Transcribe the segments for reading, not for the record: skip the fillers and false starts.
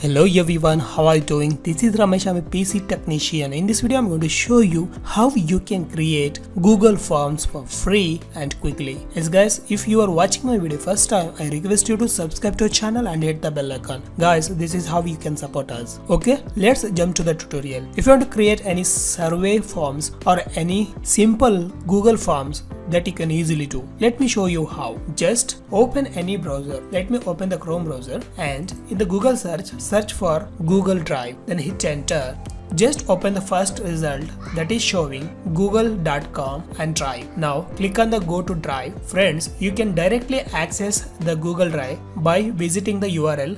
Hello everyone, how are you doing? This is Ramesh, I'm a PC technician. In this video I'm going to show you how you can create Google Forms for free and quickly. Yes guys, if you are watching my video first time, I request you to subscribe to our channel and hit the bell icon. Guys, this is how you can support us. Okay, let's jump to the tutorial. If you want to create any survey forms or any simple Google Forms that you can easily do, let me show you how. Just open any browser. Let me open the Chrome browser and in the Google search for Google Drive, then hit enter. Just open the first result that is showing google.com and Drive. Now click on the go to Drive. Friends, you can directly access the Google Drive by visiting the URL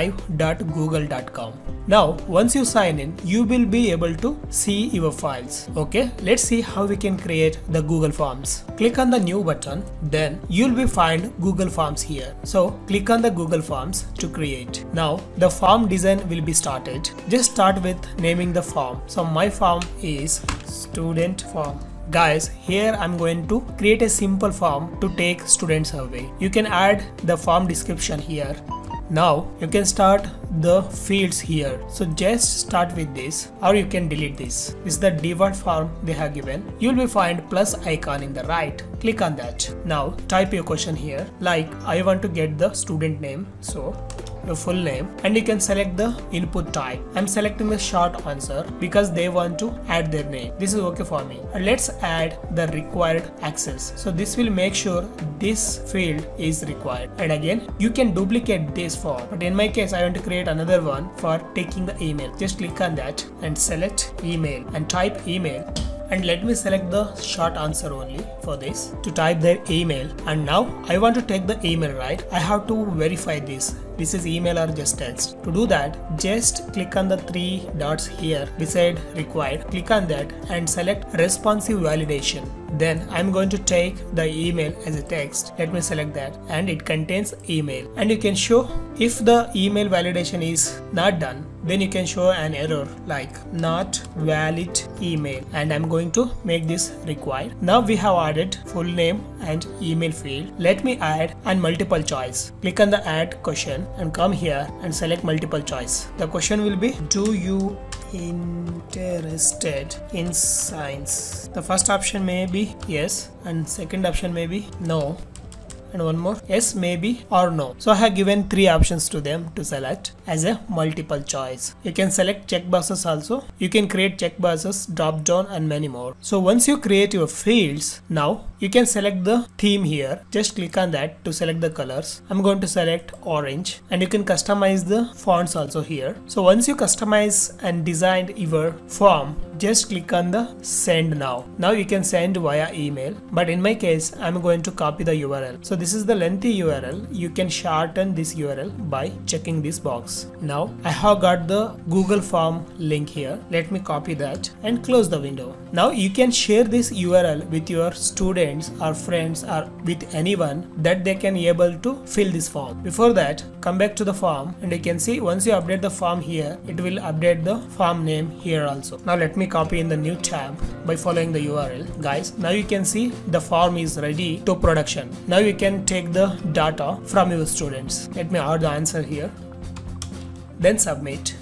drive.google.com. Now once you sign in, you will be able to see your files. Okay, let's see how we can create the Google Forms. Click on the new button, then you'll be find Google Forms here. So click on the Google Forms to create. Now the form design will be started. Just start with naming the form. So my form is student form. Guys, here I'm going to create a simple form to take student survey. You can add the form description here. Now you can start the fields here. So just start with this, or you can delete this. This is the default form they have given. You will find plus icon in the right. Click on that. Now type your question here, like I want to get the student name. So your full name, and you can select the input type. I'm selecting the short answer because they want to add their name. This is okay for me. And let's add the required access. So this will make sure this field is required. And again, you can duplicate this form, but in my case I want to create another one for taking the email. Just click on that and select email and type email. And let me select the short answer only for this to type their email. And now I want to take the email, right? I have to verify this. This is email or just text. To do that, just click on the three dots here beside required. Click on that and select responsive validation. Then I'm going to take the email as a text. Let me select that, and it contains email. And you can show if the email validation is not done, then you can show an error like not valid email, and I'm going to make this required. Now we have added full name and email field. Let me add and multiple choice. Click on the add question and come here and select multiple choice. The question will be, do you interested in science? The first option may be yes, and second option may be no, and one more yes, maybe, or no. So I have given three options to them to select as a multiple choice. You can select checkboxes also. You can create checkboxes, drop down, and many more. So once you create your fields, now you can select the theme here. Just click on that to select the colors. I'm going to select orange, and you can customize the fonts also here. So once you customize and designed your form, just click on the send now. Now you can send via email, but in my case I'm going to copy the URL. So this is the lengthy URL. You can shorten this URL by checking this box. Now I have got the Google Form link here. Let me copy that and close the window. Now you can share this URL with your students or friends or with anyone that they can be able to fill this form. Before that, come back to the form, and you can see once you update the form here, it will update the form name here also. Now let me copy in the new tab by following the URL. Guys, now you can see the form is ready to production. Now you can take the data from your students. Let me add the answer here, then submit.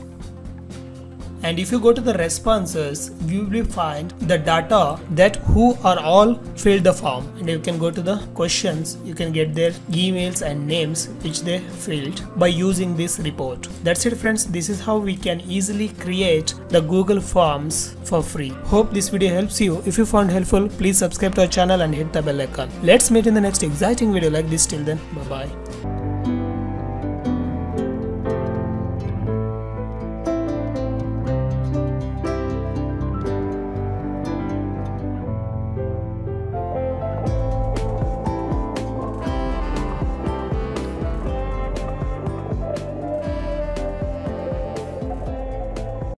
And if you go to the responses, you will find the data that who are all filled the form, and you can go to the questions. You can get their emails and names which they filled by using this report. That's it friends. This is how we can easily create the Google Forms for free. Hope this video helps you. If you found helpful, please subscribe to our channel and hit the bell icon. Let's meet in the next exciting video like this. Till then, bye bye.